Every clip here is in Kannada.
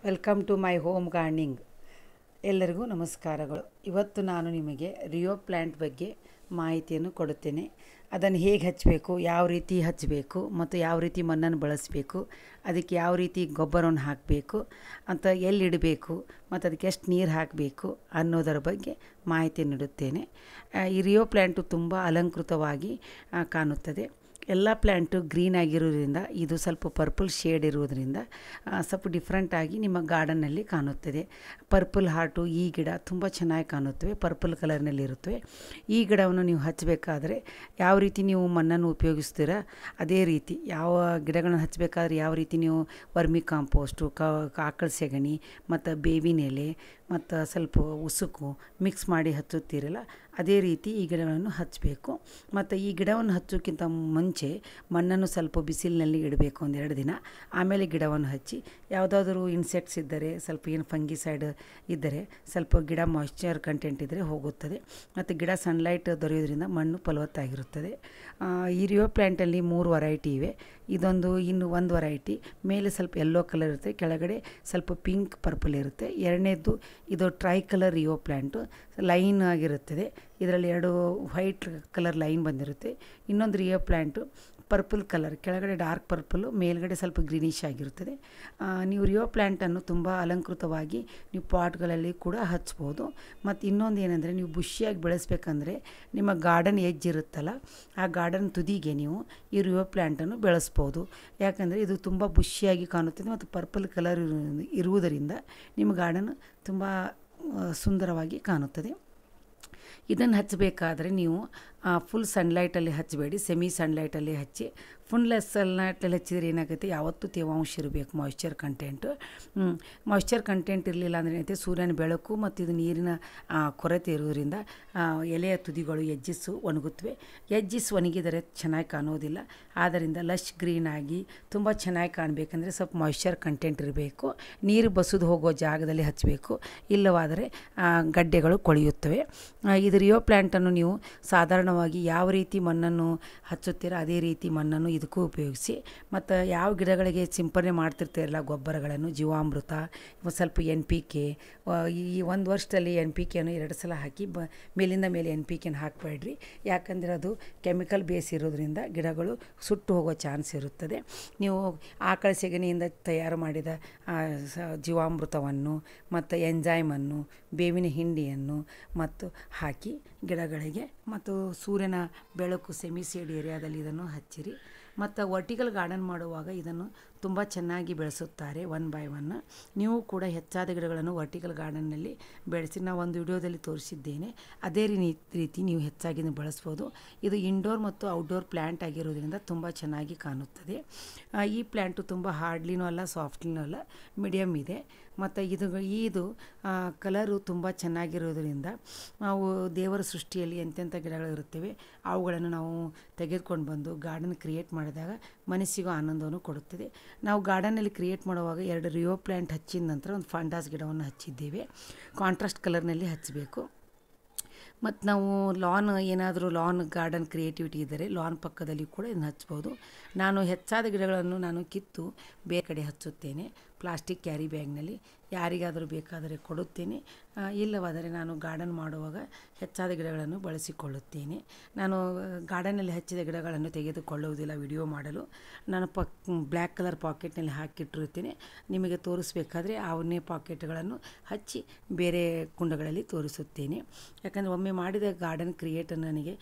Welcome to my home gardening. ಎಲ್ಲರಿಗೂ ನಮಸ್ಕಾರಗಳು. ಇವತ್ತು ನಾನು ನಿಮಗೆ ರಿಯೋ ಪ್ಲ್ಯಾಂಟ್ ಬಗ್ಗೆ ಮಾಹಿತಿಯನ್ನು ಕೊಡುತ್ತೇನೆ. ಅದನ್ನು ಹೇಗೆ ಹಚ್ಚಬೇಕು, ಯಾವ ರೀತಿ ಹಚ್ಚಬೇಕು ಮತ್ತು ಯಾವ ರೀತಿ ಮಣ್ಣನ್ನು ಬಳಸಬೇಕು, ಅದಕ್ಕೆ ಯಾವ ರೀತಿ ಗೊಬ್ಬರವನ್ನು ಹಾಕಬೇಕು ಅಂತ ಎಲ್ಲಿಡಬೇಕು ಮತ್ತು ಅದಕ್ಕೆ ಎಷ್ಟು ನೀರು ಹಾಕಬೇಕು ಅನ್ನೋದರ ಬಗ್ಗೆ ಮಾಹಿತಿ ನೀಡುತ್ತೇನೆ. ಈ ರಿಯೋ ಪ್ಲ್ಯಾಂಟು ತುಂಬ ಅಲಂಕೃತವಾಗಿ ಕಾಣುತ್ತದೆ. ಎಲ್ಲ ಪ್ಲ್ಯಾಂಟು ಗ್ರೀನ್ ಆಗಿರೋದ್ರಿಂದ ಇದು ಸ್ವಲ್ಪ ಪರ್ಪಲ್ ಶೇಡ್ ಇರುವುದರಿಂದ ಸ್ವಲ್ಪ ಡಿಫ್ರೆಂಟಾಗಿ ನಿಮ್ಮ ಗಾರ್ಡನ್ನಲ್ಲಿ ಕಾಣುತ್ತದೆ. ಪರ್ಪಲ್ ಹಾರ್ಟು ಈ ಗಿಡ ತುಂಬ ಚೆನ್ನಾಗಿ ಕಾಣುತ್ತವೆ, ಪರ್ಪಲ್ ಕಲರ್ನಲ್ಲಿರುತ್ತವೆ. ಈ ಗಿಡವನ್ನು ನೀವು ಹಚ್ಚಬೇಕಾದ್ರೆ ಯಾವ ರೀತಿ ನೀವು ಮಣ್ಣನ್ನು ಉಪಯೋಗಿಸ್ತೀರಾ ಅದೇ ರೀತಿ ಯಾವ ಗಿಡಗಳನ್ನು ಹಚ್ಚಬೇಕಾದ್ರೆ ಯಾವ ರೀತಿ ನೀವು ವರ್ಮಿ ಕಾಂಪೋಸ್ಟು, ಆಕಳ ಸೆಗಣಿ ಮತ್ತು ಬೇವಿನ ಎಲೆ ಮತ್ತು ಸ್ವಲ್ಪ ಉಸುಕು ಮಿಕ್ಸ್ ಮಾಡಿ ಹಚ್ಚುತ್ತೀರಲ್ಲ ಅದೇ ರೀತಿ ಈ ಗಿಡಗಳನ್ನು ಹಚ್ಚಬೇಕು. ಮತ್ತು ಈ ಗಿಡವನ್ನು ಹಚ್ಚೋಕ್ಕಿಂತ ಮುಂಚೆ ಮಣ್ಣನ್ನು ಸ್ವಲ್ಪ ಬಿಸಿಲಿನಲ್ಲಿ ಇಡಬೇಕು 1-2 ದಿನ. ಆಮೇಲೆ ಗಿಡವನ್ನು ಹಚ್ಚಿ ಯಾವುದಾದ್ರೂ ಇನ್ಸೆಕ್ಟ್ಸ್ ಇದ್ದರೆ ಸ್ವಲ್ಪ ಏನು ಫಂಗಿಸೈಡ್ ಇದ್ದರೆ ಸ್ವಲ್ಪ ಗಿಡ ಮಾಯ್ಶ್ಚರ್ ಕಂಟೆಂಟ್ ಇದ್ದರೆ ಹೋಗುತ್ತದೆ ಮತ್ತು ಗಿಡ ಸನ್ಲೈಟ್ ದೊರೆಯೋದ್ರಿಂದ ಮಣ್ಣು ಫಲವತ್ತಾಗಿರುತ್ತದೆ. ಈ ರಿಯೋ ಪ್ಲ್ಯಾಂಟಲ್ಲಿ 3 ವೆರೈಟಿ ಇವೆ. ಇದೊಂದು ಒಂದು ವೆರೈಟಿ ಮೇಲೆ ಸ್ವಲ್ಪ ಯೆಲ್ಲೋ ಕಲರ್ ಇರುತ್ತೆ, ಕೆಳಗಡೆ ಸ್ವಲ್ಪ ಪಿಂಕ್ ಪರ್ಪಲ್ ಇರುತ್ತೆ. ಎರಡನೇದು ಇದು tricolour rhoeo plant line ಆಗಿರುತ್ತದೆ. ಇದರಲ್ಲಿ 2 ವೈಟ್ ಕಲರ್ ಲೈನ್ ಬಂದಿರುತ್ತೆ. ಇನ್ನೊಂದು ರಿಯೋ ಪ್ಲ್ಯಾಂಟು ಪರ್ಪಲ್ ಕಲರ್, ಕೆಳಗಡೆ ಡಾರ್ಕ್ ಪರ್ಪಲ್ಲು, ಮೇಲ್ಗಡೆ ಸ್ವಲ್ಪ ಗ್ರೀನಿಶ್ ಆಗಿರುತ್ತದೆ. ನೀವು ರಿಯೋ ಪ್ಲ್ಯಾಂಟನ್ನು ತುಂಬ ಅಲಂಕೃತವಾಗಿ ನೀವು ಪಾಟ್ಗಳಲ್ಲಿ ಕೂಡ ಹಚ್ಬೋದು. ಮತ್ತು ಇನ್ನೊಂದು ಏನಂದರೆ ನೀವು ಬುಷಿಯಾಗಿ ಬೆಳೆಸ್ಬೇಕಂದ್ರೆ ನಿಮ್ಮ ಗಾರ್ಡನ್ ಎಜ್ ಇರುತ್ತಲ್ಲ ಆ ಗಾರ್ಡನ್ ತುದಿಗೆ ನೀವು ಈ ರಿಯೋ ಪ್ಲ್ಯಾಂಟನ್ನು ಬೆಳೆಸ್ಬೋದು. ಯಾಕಂದರೆ ಇದು ತುಂಬ ಬುಷಿಯಾಗಿ ಕಾಣುತ್ತದೆ ಮತ್ತು ಪರ್ಪಲ್ ಕಲರ್ ಇರುವುದರಿಂದ ನಿಮ್ಮ ಗಾರ್ಡನ್ ತುಂಬ ಸುಂದರವಾಗಿ ಕಾಣುತ್ತದೆ. ಇದನ್ನು ಹಚ್ಚಬೇಕಾದ್ರೆ ನೀವು ಫುಲ್ ಸನ್ಲೈಟಲ್ಲಿ ಹಚ್ಚಬೇಡಿ, ಸೆಮಿ ಸನ್ಲೈಟಲ್ಲಿ ಹಚ್ಚಿ. ಫುಲ್ ಸನ್ಲೈಟಲ್ಲಿ ಹಚ್ಚಿದರೆ ಏನಾಗುತ್ತೆ, ಯಾವತ್ತೂ ತೇವಾಂಶ ಇರಬೇಕು, ಮಾಯ್ಶ್ಚರ್ ಕಂಟೆಂಟು. ಮಾಯ್ಶ್ಚರ್ ಕಂಟೆಂಟ್ ಇರಲಿಲ್ಲ ಅಂದರೆ ಏನೈತೆ, ಸೂರ್ಯನ ಬೆಳಕು ಮತ್ತು ಇದು ನೀರಿನ ಕೊರತೆ ಇರೋದ್ರಿಂದ ಎಲೆಯ ತುದಿಗಳು ಎಜ್ಜಿಸು ಒಣಗುತ್ತವೆ. ಎಜ್ಜಿಸ್ ಒಣಗಿದರೆ ಚೆನ್ನಾಗಿ ಕಾಣೋದಿಲ್ಲ. ಆದ್ದರಿಂದ ಲಶ್ ಗ್ರೀನ್ ಆಗಿ ತುಂಬ ಚೆನ್ನಾಗಿ ಕಾಣಬೇಕಂದ್ರೆ ಸ್ವಲ್ಪ ಮಾಯ್ಶ್ಚರ್ ಕಂಟೆಂಟ್ ಇರಬೇಕು. ನೀರು ಬಸಿದು ಹೋಗೋ ಜಾಗದಲ್ಲಿ ಹಚ್ಚಬೇಕು, ಇಲ್ಲವಾದರೆ ಗಡ್ಡೆಗಳು ಕೊಳೆಯುತ್ತವೆ. ಇದು ರಿಯೋ ಪ್ಲ್ಯಾಂಟನ್ನು ನೀವು ಸಾಧಾರಣವಾಗಿ ಯಾವ ರೀತಿ ಮಣ್ಣನ್ನು ಹಚ್ಚುತ್ತೀರೋ ಅದೇ ರೀತಿ ಮಣ್ಣನ್ನು ಇದಕ್ಕೂ ಉಪಯೋಗಿಸಿ. ಮತ್ತು ಯಾವ ಗಿಡಗಳಿಗೆ ಸಿಂಪರಣೆ ಮಾಡ್ತಿರ್ತೀರಲ್ಲ ಗೊಬ್ಬರಗಳನ್ನು, ಜೀವಾಮೃತ, ಸ್ವಲ್ಪ NPK, ಈ ಒಂದು ವರ್ಷದಲ್ಲಿ NPK 2 ಸಲ ಹಾಕಿ ಮೇಲಿಂದ ಮೇಲೆ NPK ಹಾಕಬೇಡ್ರಿ. ಯಾಕಂದರೆ ಅದು ಕೆಮಿಕಲ್ ಬೇಸ್ ಇರೋದ್ರಿಂದ ಗಿಡಗಳು ಸುಟ್ಟು ಹೋಗೋ ಚಾನ್ಸ್ ಇರುತ್ತದೆ. ನೀವು ಆಕಳ ಸೆಗಣಿಯಿಂದ ತಯಾರು ಮಾಡಿದ ಜೀವಾಮೃತವನ್ನು ಮತ್ತು ಎಂಜೈಮನ್ನು, ಬೇವಿನ ಹಿಂಡಿಯನ್ನು ಮತ್ತು ಹಾಕಿ ಗಿಡಗಳಿಗೆ ಮತ್ತು ಸೂರ್ಯನ ಬೆಳಕು ಸೆಮಿ ಸೇಡ್ ಏರಿಯಾದಲ್ಲಿ ಇದನ್ನು ಹಚ್ಚಿರಿ. ಮತ್ತು ವರ್ಟಿಕಲ್ ಗಾರ್ಡನ್ ಮಾಡುವಾಗ ಇದನ್ನು ತುಂಬ ಚೆನ್ನಾಗಿ ಬೆಳೆಸುತ್ತಾರೆ 1 by 1. ನೀವು ಕೂಡ ಹೆಚ್ಚಾದ ಗಿಡಗಳನ್ನು ವರ್ಟಿಕಲ್ ಗಾರ್ಡನ್ನಲ್ಲಿ ಬೆಳೆಸಿ. ನಾವು ಒಂದು ವಿಡಿಯೋದಲ್ಲಿ ತೋರಿಸಿದ್ದೇನೆ. ಅದೇ ರೀತಿ ನೀವು ಹೆಚ್ಚಾಗಿ ಬಳಸ್ಬೋದು. ಇದು ಇಂಡೋರ್ ಮತ್ತು ಔಟ್ಡೋರ್ ಪ್ಲ್ಯಾಂಟ್ ಆಗಿರೋದ್ರಿಂದ ತುಂಬ ಚೆನ್ನಾಗಿ ಕಾಣುತ್ತದೆ. ಈ ಪ್ಲ್ಯಾಂಟು ತುಂಬ ಹಾರ್ಡ್ಲಿನೂ ಅಲ್ಲ, ಸಾಫ್ಟ್ಲಿನೂ ಅಲ್ಲ, ಮೀಡಿಯಮ್ ಇದೆ. ಮತ್ತು ಇದು ಕಲರು ತುಂಬ ಚೆನ್ನಾಗಿರೋದ್ರಿಂದ ನಾವು ದೇವರ ಸೃಷ್ಟಿಯಲ್ಲಿ ಎಂತೆಂಥ ಗಿಡಗಳು ಇರುತ್ತವೆ ಅವುಗಳನ್ನು ನಾವು ತೆಗೆದುಕೊಂಡು ಬಂದು ಗಾರ್ಡನ್ ಕ್ರಿಯೇಟ್ ಮಾಡಿದಾಗ ಮನಸ್ಸಿಗೂ ಆನಂದವನ್ನು ಕೊಡುತ್ತದೆ. ನಾವು ಗಾರ್ಡನಲ್ಲಿ ಕ್ರಿಯೇಟ್ ಮಾಡುವಾಗ 2 ರಿಯೋ ಪ್ಲ್ಯಾಂಟ್ ಹಚ್ಚಿದ ನಂತರ ಒಂದು ಫಂಡಾಸ್ ಗಿಡವನ್ನು ಹಚ್ಚಿದ್ದೇವೆ. ಕಾಂಟ್ರಾಸ್ಟ್ ಕಲರ್ನಲ್ಲಿ ಹಚ್ಚಬೇಕು. ಮತ್ತು ನಾವು ಏನಾದರೂ ಲಾನ್ ಗಾರ್ಡನ್ ಕ್ರಿಯೇಟಿವಿಟಿ ಇದ್ದರೆ ಲಾನ್ ಪಕ್ಕದಲ್ಲಿ ಕೂಡ ಇದನ್ನು ಹಚ್ಬೋದು. ನಾನು ಹೆಚ್ಚಾದ ಗಿಡಗಳನ್ನು ನಾನು ಕಿತ್ತು ಬೇರೆ ಕಡೆ ಹಚ್ಚುತ್ತೇನೆ, ಪ್ಲಾಸ್ಟಿಕ್ ಕ್ಯಾರಿ ಬ್ಯಾಗ್ನಲ್ಲಿ. ಯಾರಿಗಾದರೂ ಬೇಕಾದರೆ ಕೊಡುತ್ತೇನೆ, ಇಲ್ಲವಾದರೆ ನಾನು ಗಾರ್ಡನ್ ಮಾಡುವಾಗ ಹೆಚ್ಚಾದ ಗಿಡಗಳನ್ನು ಬಳಸಿಕೊಳ್ಳುತ್ತೇನೆ. ನಾನು ಗಾರ್ಡನಲ್ಲಿ ಹಚ್ಚಿದ ಗಿಡಗಳನ್ನು ತೆಗೆದುಕೊಳ್ಳುವುದಿಲ್ಲ ವಿಡಿಯೋ ಮಾಡಲು. ನಾನು ಬ್ಲ್ಯಾಕ್ ಕಲರ್ ಪಾಕೆಟ್ನಲ್ಲಿ ಹಾಕಿಟ್ಟಿರುತ್ತೇನೆ. ನಿಮಗೆ ತೋರಿಸ್ಬೇಕಾದ್ರೆ ಅವನ್ನೇ ಪಾಕೆಟ್ಗಳನ್ನು ಹಚ್ಚಿ ಬೇರೆ ಕುಂಡಗಳಲ್ಲಿ ತೋರಿಸುತ್ತೇನೆ. ಯಾಕಂದರೆ ಒಮ್ಮೆ ಮಾಡಿದ ಗಾರ್ಡನ್ ಕ್ರಿಯೇಟ್ ನನಗೆ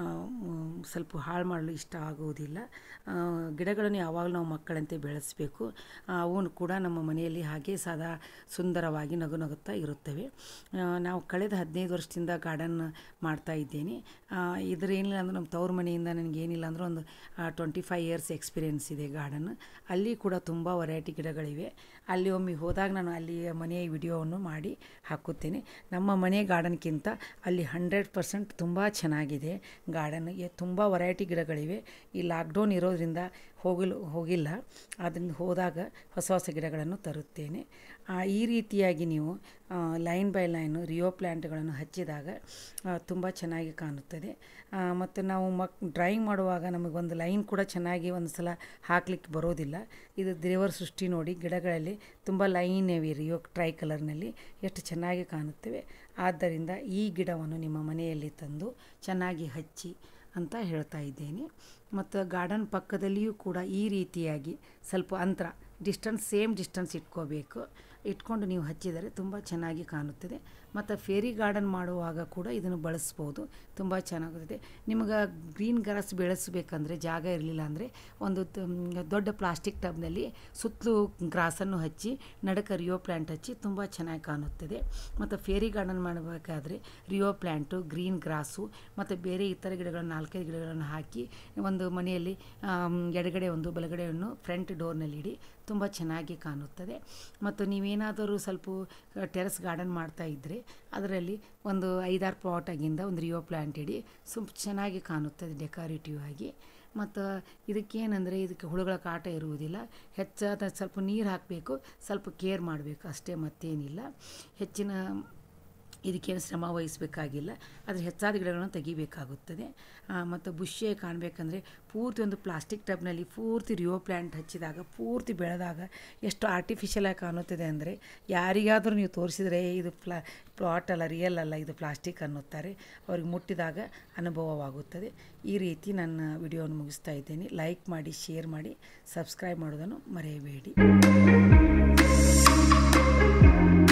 ಸ್ವಲ್ಪ ಹಾಳು ಮಾಡಲು ಇಷ್ಟ ಆಗುವುದಿಲ್ಲ. ಗಿಡಗಳನ್ನು ಯಾವಾಗಲೂ ನಾವು ಮಕ್ಕಳಂತೆ ಬೆಳೆಸಬೇಕು. ಅವು ಕೂಡ ನಮ್ಮ ಮನೆಯಲ್ಲಿ ಹಾಗೆ ಸದಾ ಸುಂದರವಾಗಿ ನಗುತ್ತಾ ಇರುತ್ತವೆ. ನಾವು ಕಳೆದ 15 ವರ್ಷದಿಂದ ಗಾರ್ಡನ್ ಮಾಡ್ತಾ ಇದ್ದೇನೆ. ಏನಿಲ್ಲ ಅಂದ್ರೆ ನಮ್ಮ ತವ್ರ ಮನೆಯಿಂದ ನನಗೇನಿಲ್ಲ ಅಂದ್ರೆ ಒಂದು 25 ಇಯರ್ಸ್ ಎಕ್ಸ್ಪೀರಿಯೆನ್ಸ್ ಇದೆ ಗಾರ್ಡನ್. ಅಲ್ಲಿ ಕೂಡ ತುಂಬ ವೆರೈಟಿ ಗಿಡಗಳಿವೆ. ಅಲ್ಲಿ ಒಮ್ಮೆ ಹೋದಾಗ ನಾನು ಅಲ್ಲಿ ಮನೆಯ ವಿಡಿಯೋವನ್ನು ಮಾಡಿ ಹಾಕುತ್ತೇನೆ. ನಮ್ಮ ಮನೆ ಗಾರ್ಡನ್ಗಿಂತ ಅಲ್ಲಿ 100% ತುಂಬ ಚೆನ್ನಾಗಿದೆ ಗಾರ್ಡನ್. ತುಂಬ ವೆರೈಟಿ ಗಿಡಗಳಿವೆ. ಈ ಲಾಕ್ಡೌನ್ ಇರೋದ್ರಿಂದ ಹೋಗಿಲ್ಲ. ಆದ್ದರಿಂದ ಹೋದಾಗ ಹೊಸ ಹೊಸ ಗಿಡಗಳನ್ನು ತರುತ್ತೇನೆ. ಈ ರೀತಿಯಾಗಿ ನೀವು ಲೈನ್ ಬೈ ಲೈನು ರಿಯೋ ಪ್ಲ್ಯಾಂಟ್ಗಳನ್ನು ಹಚ್ಚಿದಾಗ ತುಂಬ ಚೆನ್ನಾಗಿ ಕಾಣುತ್ತದೆ. ಮತ್ತು ನಾವು ಡ್ರಾಯಿಂಗ್ ಮಾಡುವಾಗ ನಮಗೊಂದು ಲೈನ್ ಕೂಡ ಚೆನ್ನಾಗಿ ಒಂದು ಸಲ ಹಾಕಲಿಕ್ಕೆ ಬರೋದಿಲ್ಲ. ಇದು ದೇವರ ಸೃಷ್ಟಿ ನೋಡಿ, ಗಿಡಗಳಲ್ಲಿ ತುಂಬ ಲೈನ್ ಇವೆ ರಿಯೋ ಟ್ರೈ ಕಲರ್ನಲ್ಲಿ ಎಷ್ಟು ಚೆನ್ನಾಗಿ ಕಾಣುತ್ತವೆ. ಆದ್ದರಿಂದ ಈ ಗಿಡವನ್ನು ನಿಮ್ಮ ಮನೆಯಲ್ಲಿ ತಂದು ಚೆನ್ನಾಗಿ ಹಚ್ಚಿ ಅಂತ ಹೇಳ್ತಾ ಇದ್ದೇನೆ. ಮತ್ತು ಗಾರ್ಡನ್ ಪಕ್ಕದಲ್ಲಿಯೂ ಕೂಡ ಈ ರೀತಿಯಾಗಿ ಸ್ವಲ್ಪ ಅಂತರ ಸೇಮ್ ಡಿಸ್ಟೆನ್ಸ್ ಇಟ್ಕೊಂಡು ನೀವು ಹಚ್ಚಿದರೆ ತುಂಬ ಚೆನ್ನಾಗಿ ಕಾಣುತ್ತದೆ. ಮತ್ತು ಫೇರಿ ಗಾರ್ಡನ್ ಮಾಡುವಾಗ ಕೂಡ ಇದನ್ನು ಬಳಸ್ಬೋದು, ತುಂಬ ಚೆನ್ನಾಗುತ್ತದೆ. ನಿಮಗೆ ಗ್ರೀನ್ ಗ್ರಾಸ್ ಬೆಳೆಸಬೇಕಂದ್ರೆ ಜಾಗ ಇರಲಿಲ್ಲ ಅಂದರೆ ಒಂದು ದೊಡ್ಡ ಪ್ಲಾಸ್ಟಿಕ್ ಟಬ್ನಲ್ಲಿ ಸುತ್ತಲೂ ಗ್ರಾಸನ್ನು ಹಚ್ಚಿ ನಡಕ ರಿಯೋ ಪ್ಲ್ಯಾಂಟ್ ಹಚ್ಚಿ ತುಂಬ ಚೆನ್ನಾಗಿ ಕಾಣುತ್ತದೆ. ಮತ್ತು ಫೇರಿ ಗಾರ್ಡನ್ ಮಾಡಬೇಕಾದ್ರೆ ರಿಯೋ ಪ್ಲ್ಯಾಂಟು, ಗ್ರೀನ್ ಗ್ರಾಸು ಮತ್ತು ಬೇರೆ ಇತರ ಗಿಡಗಳನ್ನು 4-5 ಗಿಡಗಳನ್ನು ಹಾಕಿ ಒಂದು ಮನೆಯಲ್ಲಿ ಎಡಗಡೆ ಒಂದು ಬಲಗಡೆ ಒಂದು ಫ್ರಂಟ್ ಡೋರ್ನಲ್ಲಿ ಇಡಿ, ತುಂಬ ಚೆನ್ನಾಗಿ ಕಾಣುತ್ತದೆ. ಮತ್ತು ನೀವೇನಾದರೂ ಸ್ವಲ್ಪ ಟೆರೆಸ್ ಗಾರ್ಡನ್ ಮಾಡ್ತಾ ಇದ್ದರೆ ಅದರಲ್ಲಿ ಒಂದು 5-6 ಪಾಟಾಗಿಂದ ಒಂದು ರಿಯೋ ಪ್ಲ್ಯಾಂಟ್ ಇಡಿ, ಚೆನ್ನಾಗಿ ಕಾಣುತ್ತದೆ ಡೆಕೋರೇಟಿವ್ ಆಗಿ. ಮತ್ತು ಇದಕ್ಕೇನೆಂದರೆ ಇದಕ್ಕೆ ಹುಳುಗಳ ಕಾಟ ಇರುವುದಿಲ್ಲ. ಹೆಚ್ಚಾದ ಸ್ವಲ್ಪ ನೀರು ಹಾಕಬೇಕು, ಸ್ವಲ್ಪ ಕೇರ್ ಮಾಡಬೇಕು ಅಷ್ಟೇ, ಮತ್ತೇನಿಲ್ಲ. ಹೆಚ್ಚಿನ ಇದಕ್ಕೇನು ಶ್ರಮ ವಹಿಸಬೇಕಾಗಿಲ್ಲ. ಆದರೆ ಹೆಚ್ಚಾದ ಗಿಡಗಳನ್ನು ತೆಗಿಬೇಕಾಗುತ್ತದೆ. ಮತ್ತು ಬುಷಿಯಾಗಿ ಕಾಣಬೇಕಂದ್ರೆ ಪೂರ್ತಿ ಒಂದು ಪ್ಲಾಸ್ಟಿಕ್ ಟಬ್ನಲ್ಲಿ ಪೂರ್ತಿ ರಿಯೋ ಪ್ಲ್ಯಾಂಟ್ ಹಚ್ಚಿದಾಗ ಪೂರ್ತಿ ಬೆಳೆದಾಗ ಎಷ್ಟು ಆರ್ಟಿಫಿಷಿಯಲಾಗಿ ಕಾಣುತ್ತದೆ ಅಂದರೆ ಯಾರಿಗಾದರೂ ನೀವು ತೋರಿಸಿದರೆ ಇದು ಪ್ಲಾಟ್ ಅಲ್ಲ, ರಿಯಲ್ ಅಲ್ಲ, ಇದು ಪ್ಲಾಸ್ಟಿಕ್ ಅನ್ನುತ್ತಾರೆ. ಅವ್ರಿಗೆ ಮುಟ್ಟಿದಾಗ ಅನುಭವವಾಗುತ್ತದೆ. ಈ ರೀತಿ ನನ್ನ ವಿಡಿಯೋವನ್ನು ಮುಗಿಸ್ತಾ ಇದ್ದೇನೆ. ಲೈಕ್ ಮಾಡಿ, ಶೇರ್ ಮಾಡಿ, ಸಬ್ಸ್ಕ್ರೈಬ್ ಮಾಡೋದನ್ನು ಮರೆಯಬೇಡಿ.